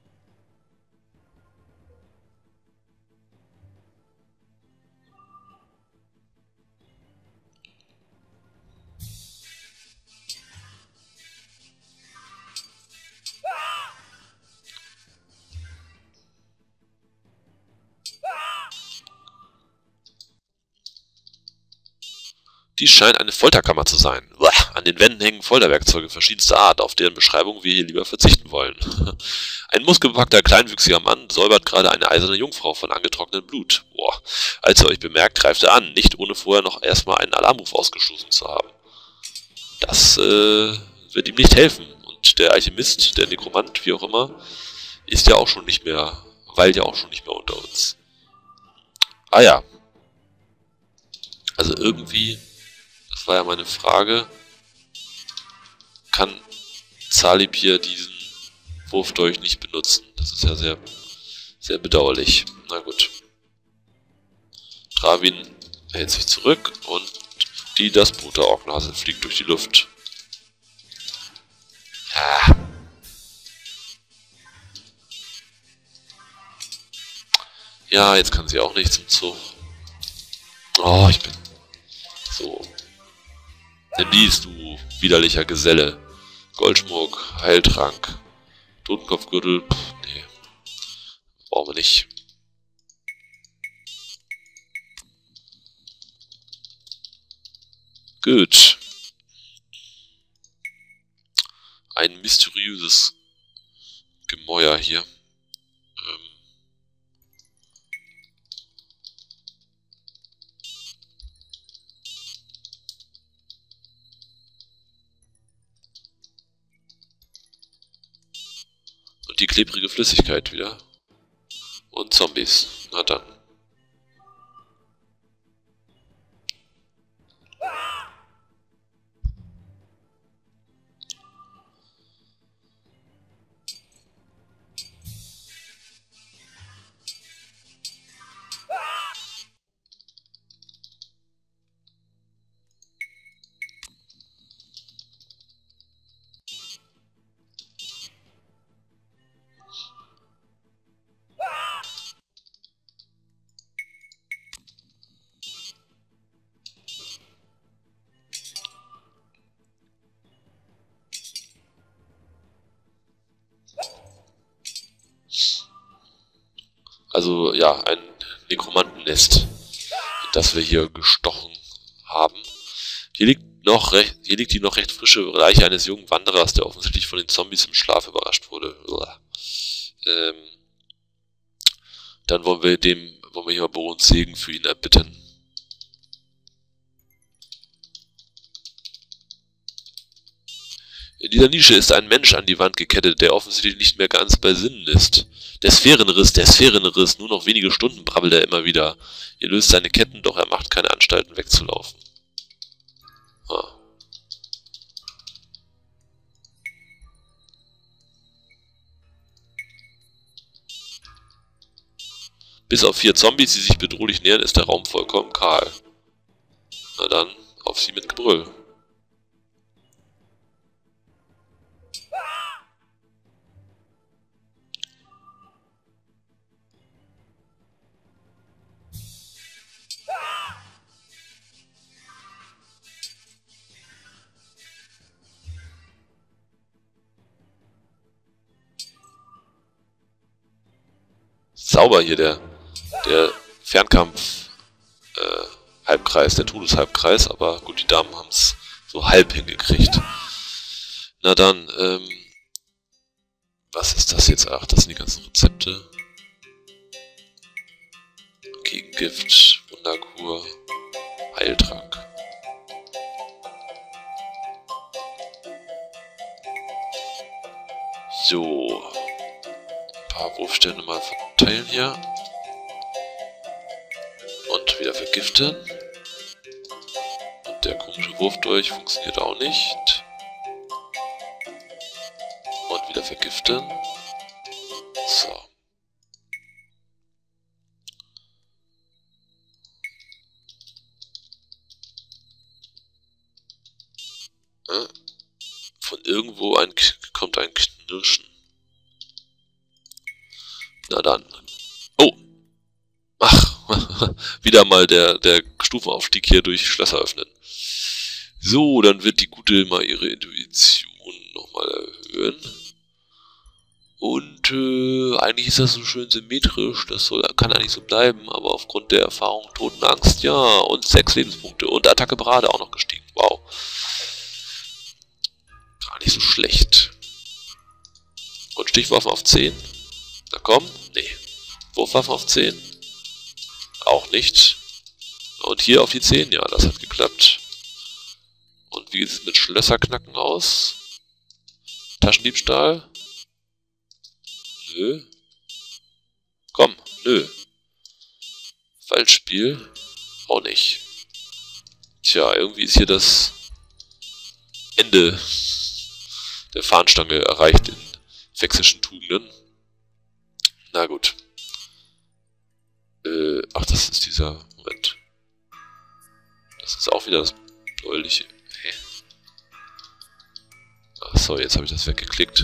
Dies scheint eine Folterkammer zu sein. Uah, an den Wänden hängen Folterwerkzeuge verschiedenster Art, auf deren Beschreibung wir hier lieber verzichten wollen. Ein muskelbepackter, kleinwüchsiger Mann säubert gerade eine eiserne Jungfrau von angetrocknetem Blut. Boah. Als er euch bemerkt, greift er an, nicht ohne vorher noch erstmal einen Alarmruf ausgestoßen zu haben. Das wird ihm nicht helfen. Und der Alchemist, der Nekromant, wie auch immer, ist ja auch schon nicht mehr, weilt ja auch schon nicht mehr unter uns. Ah ja. Also irgendwie... Das war ja meine Frage. Kann Zalib hier diesen Wurfdolch nicht benutzen? Das ist ja sehr, sehr bedauerlich. Na gut. Travin hält sich zurück und das Brut der Orknase fliegt durch die Luft. Ja. Ja, jetzt kann sie auch nicht zum Zug. Oh, ich bin so... Nimm dies, du widerlicher Geselle. Goldschmuck, Heiltrank, Totenkopfgürtel, nee, brauchen wir nicht. Gut. Ein mysteriöses Gemäuer hier. Die klebrige Flüssigkeit wieder. Und Zombies. Na dann. Also, ja, ein Nekromantennest, in das wir hier gestochen haben. Hier liegt die noch recht frische Leiche eines jungen Wanderers, der offensichtlich von den Zombies im Schlaf überrascht wurde. Dann wollen wir hier mal Borons Segen für ihn erbitten. In dieser Nische ist ein Mensch an die Wand gekettet, der offensichtlich nicht mehr ganz bei Sinnen ist. Der Sphärenriss, nur noch wenige Stunden, brabbelt er immer wieder. Ihr löst seine Ketten, doch er macht keine Anstalten wegzulaufen. Ah. Bis auf 4 Zombies, die sich bedrohlich nähern, ist der Raum vollkommen kahl. Na dann, auf sie mit Gebrüll. Sauber hier der Fernkampf Halbkreis, der Todeshalbkreis, aber gut, die Damen haben es so halb hingekriegt. Na dann, was ist das jetzt? Ach, das sind die ganzen Rezepte. Gegengift, Wunderkur, Heiltrank. So. Ein paar Wurfsterne mal verteilen hier. Und wieder vergiften. Und der komische Wurfdolch funktioniert auch nicht. Und wieder vergiften. So. Von irgendwo kommt ein Knirschen. Na dann. Oh! Ach, wieder mal der Stufenaufstieg hier durch Schlösser öffnen. So, dann wird die Gute mal ihre Intuition nochmal erhöhen. Und eigentlich ist das so schön symmetrisch, kann eigentlich so bleiben, aber aufgrund der Erfahrung Totenangst, ja, und 6 Lebenspunkte und Attacke Parade auch noch gestiegen. Wow. Gar nicht so schlecht. Und Stichwaffen auf 10. Na komm, nee. Wurfwaffen auf 10. Auch nicht. Und hier auf die 10, ja, das hat geklappt. Und wie sieht es mit Schlösserknacken aus? Taschendiebstahl? Nö. Komm, nö. Falschspiel? Auch nicht. Tja, irgendwie ist hier das Ende der Fahnenstange erreicht in sächsischen Tugenden. Na gut. Ach, das ist dieser... Moment. Das ist auch wieder das bläuliche... Hä? Ach so, jetzt habe ich das weggeklickt.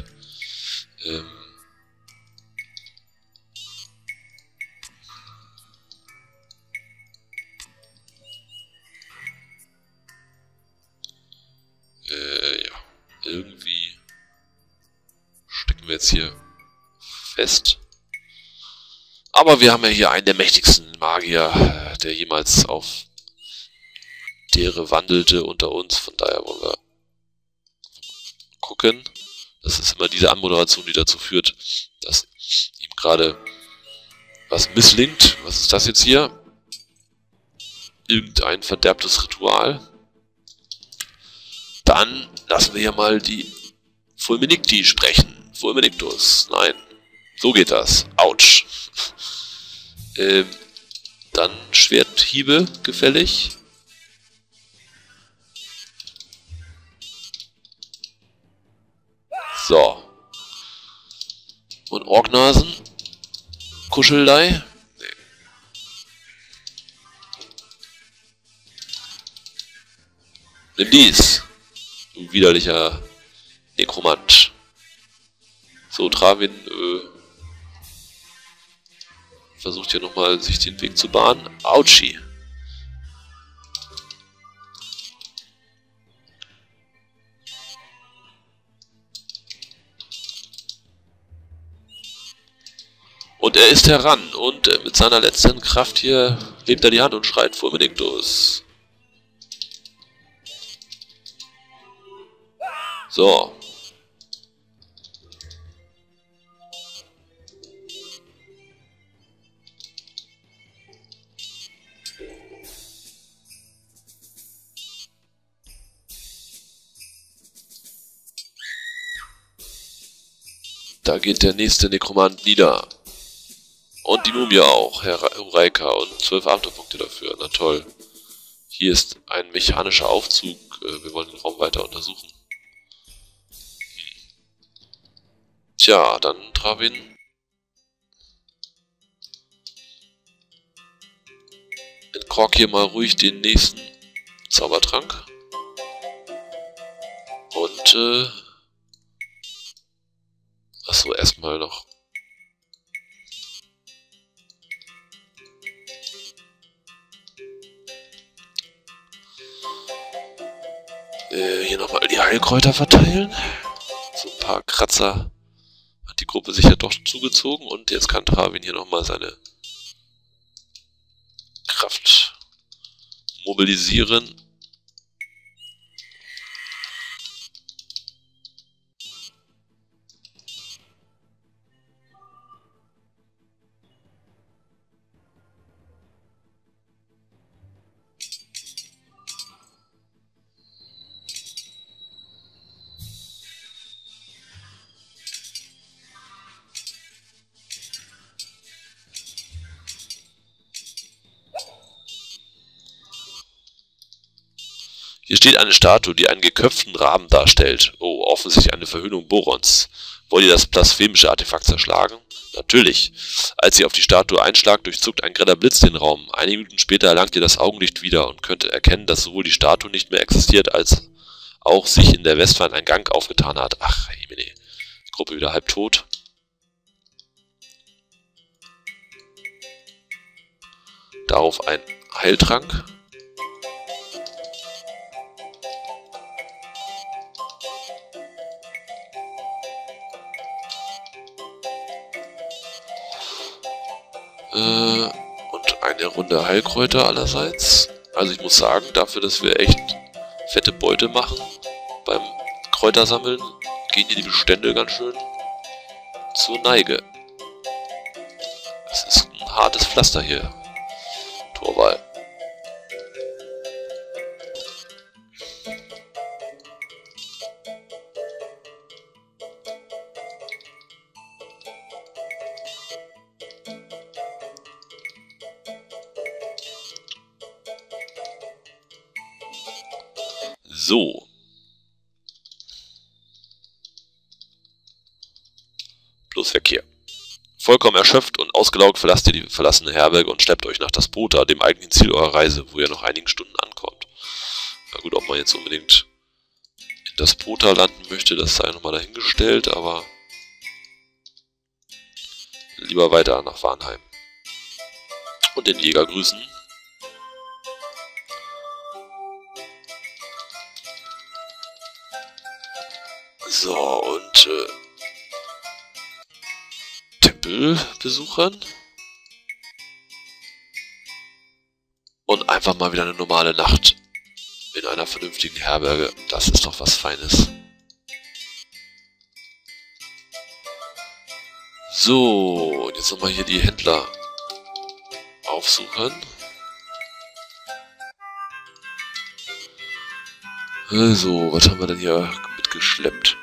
Ja. Irgendwie stecken wir jetzt hier fest. Aber wir haben ja hier einen der mächtigsten Magier, der jemals auf Dere wandelte unter uns. Von daher wollen wir gucken. Das ist immer diese Anmoderation, die dazu führt, dass ihm gerade was misslingt. Was ist das jetzt hier? Irgendein verderbtes Ritual. Dann lassen wir hier mal die Fulminicti sprechen. Fulminictus. Nein. So geht das. Autsch. Dann Schwerthiebe gefällig. So. Und Orknasen. Kuschelei. Nee. Nimm dies. Du widerlicher Nekromant. So, Travin versucht hier nochmal sich den Weg zu bahnen. Autschi. Und er ist heran und mit seiner letzten Kraft hier hebt er die Hand und schreit Fulminectus. So. Da geht der nächste Nekromant nieder. Und die Mumie auch, Herr Ureika, und 12 Abenteuerpunkte dafür. Na toll. Hier ist ein mechanischer Aufzug. Wir wollen den Raum weiter untersuchen. Tja, dann Travin. Entkork hier mal ruhig den nächsten Zaubertrank. Und, achso, erstmal noch. Hier nochmal die Heilkräuter verteilen. So ein paar Kratzer hat die Gruppe sich ja doch zugezogen. Und jetzt kann Travin hier nochmal seine Kraft mobilisieren. Hier steht eine Statue, die einen geköpften Raben darstellt. Oh, offensichtlich eine Verhöhnung Borons. Wollt ihr das blasphemische Artefakt zerschlagen? Natürlich. Als ihr auf die Statue einschlagt, durchzuckt ein greller Blitz den Raum. Einige Minuten später erlangt ihr das Augenlicht wieder und könnt erkennen, dass sowohl die Statue nicht mehr existiert, als auch sich in der Westwand ein Gang aufgetan hat. Ach, Jemine. Gruppe wieder halb tot. Darauf ein Heiltrank. Und eine Runde Heilkräuter allerseits. Also ich muss sagen, dafür, dass wir echt fette Beute machen beim Kräutersammeln, gehen hier die Bestände ganz schön zur Neige. Das ist ein hartes Pflaster hier. Torwall. So. Bloß Verkehr. Vollkommen erschöpft und ausgelaugt verlasst ihr die verlassene Herberge und schleppt euch nach das Pota, dem eigentlichen Ziel eurer Reise, wo ihr noch einigen Stunden ankommt. Na gut, ob man jetzt unbedingt in das Pota landen möchte, das sei nochmal dahingestellt, aber lieber weiter nach Warnheim. Und den Jäger grüßen. So, und Tempel besuchern. Und einfach mal wieder eine normale Nacht in einer vernünftigen Herberge. Das ist doch was Feines. So, und jetzt nochmal hier die Händler aufsuchen. Also, was haben wir denn hier mitgeschleppt?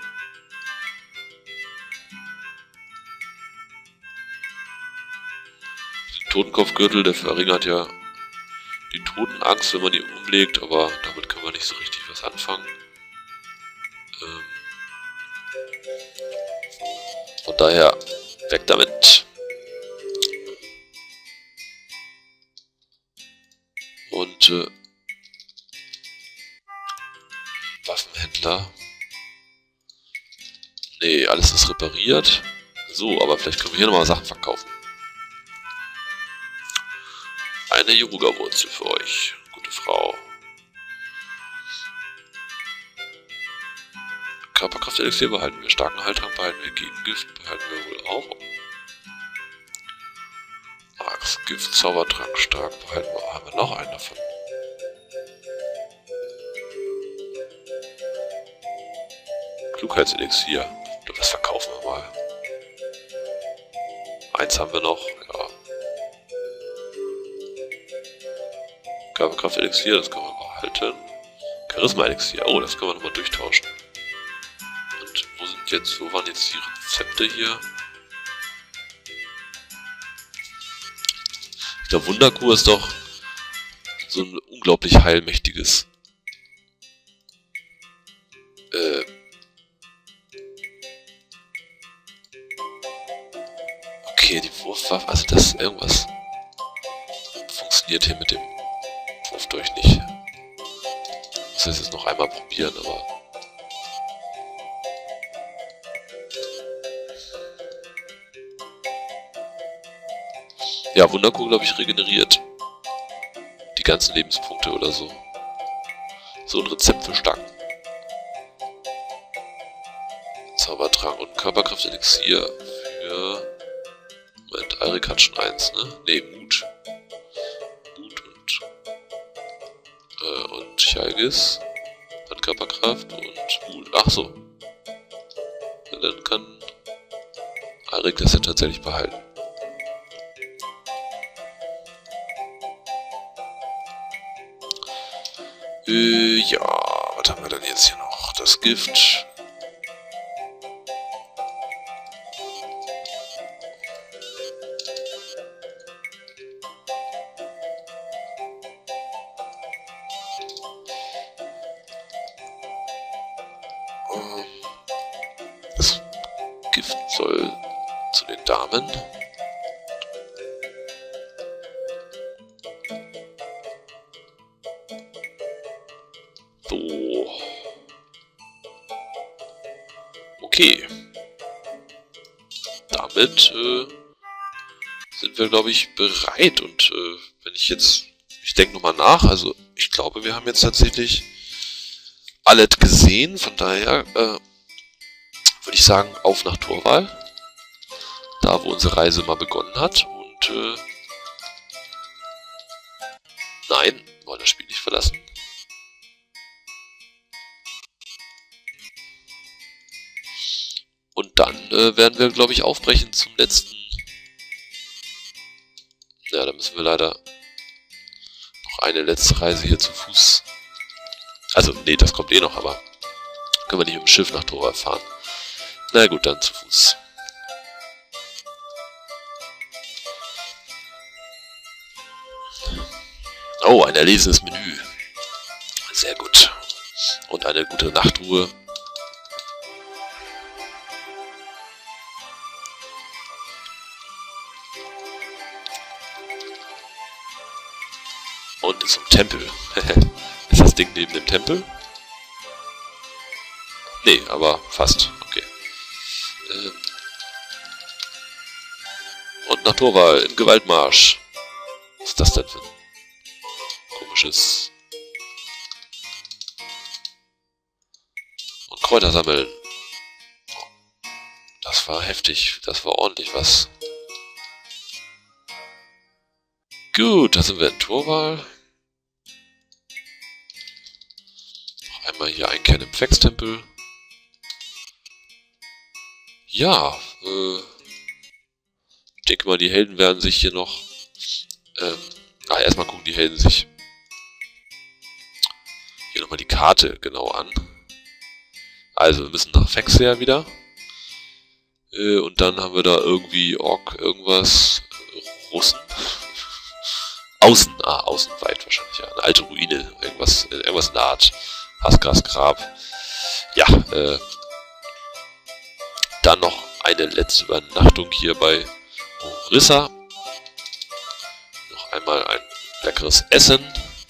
Den Totenkopfgürtel, der verringert ja die Totenangst, wenn man die umlegt, aber damit kann man nicht so richtig was anfangen. Von daher, weg damit. Und Waffenhändler. Nee, alles ist repariert. So, aber vielleicht können wir hier nochmal Sachen verkaufen. Eine Yoruga-Wurzel für euch, gute Frau. Körperkraft-Elixier behalten wir. Starken Heiltrank behalten wir. Gegengift behalten wir wohl auch. Gift, Zaubertrank, stark. Behalten wir, haben wir noch einen davon. Klugheitselixier. Das verkaufen wir mal. Eins haben wir noch, ja. Körperkraft-Elixier, das können wir behalten. Charisma-Elixier, oh, das können wir nochmal durchtauschen. Und wo waren jetzt die Rezepte hier? Ich glaube, Wunderkur ist doch so ein unglaublich heilmächtiges. Okay, die Wurfwaffe, also das irgendwas funktioniert hier mit dem Wurfdolch nicht. Ich muss das jetzt noch einmal probieren, aber... Ja, Wunderkur, glaube ich, regeneriert die ganzen Lebenspunkte oder so. So ein Rezept für Stangen. Zaubertrank und Körperkraft-Elixier für... Moment, Alrik hat schon eins, ne? Ne, Mut. Mut und Chalgis hat Körperkraft und Mut. Ach so. Ja, dann kann Alrik das ja tatsächlich behalten. Ja, was haben wir denn jetzt hier noch? Das Gift. Das Gift soll zu den Damen. So. Okay. Damit sind wir, glaube ich, bereit. Und wenn ich jetzt... Ich denke nochmal nach. Also, ich glaube, wir haben jetzt tatsächlich alles gesehen. Von daher würde ich sagen, auf nach Torwal. Da, wo unsere Reise mal begonnen hat. Und nein, wollen das Spiel nicht verlassen. Und dann werden wir, glaube ich, aufbrechen zum letzten... Ja, da müssen wir leider noch eine letzte Reise hier zu Fuß... Also, nee, das kommt eh noch, aber können wir nicht mit dem Schiff nach Torwal fahren. Na gut, dann zu Fuß. Oh, ein erlesenes Menü. Sehr gut. Und eine gute Nachtruhe. Und ist im Tempel. Ist das Ding neben dem Tempel? Nee, aber fast. Okay. Und nach Torwal im Gewaltmarsch. Was ist das denn für ein komisches... Und Kräuter sammeln. Das war heftig. Das war ordentlich was. Gut, da sind wir in Torwal. Noch einmal hier einkehren im Fex-Tempel. Ja, ich denke mal, die Helden werden sich hier noch... erstmal gucken die Helden sich hier nochmal die Karte genau an. Also, wir müssen nach Fexia wieder. Und dann haben wir da irgendwie Ork, irgendwas... Russen. Außenweit wahrscheinlich, ja. Eine alte Ruine, irgendwas in der Art. Hasgras Grab. Ja, dann noch eine letzte Übernachtung hier bei Orissa. Noch einmal ein leckeres Essen.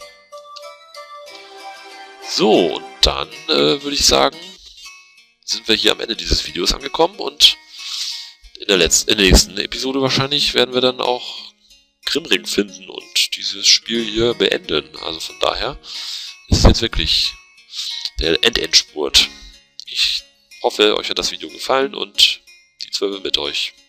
So, und dann würde ich sagen, sind wir hier am Ende dieses Videos angekommen und in der nächsten Episode wahrscheinlich werden wir dann auch Grimring finden und dieses Spiel hier beenden. Also von daher ist es jetzt wirklich der Endspurt. Ich hoffe, euch hat das Video gefallen und die Zwölfe mit euch.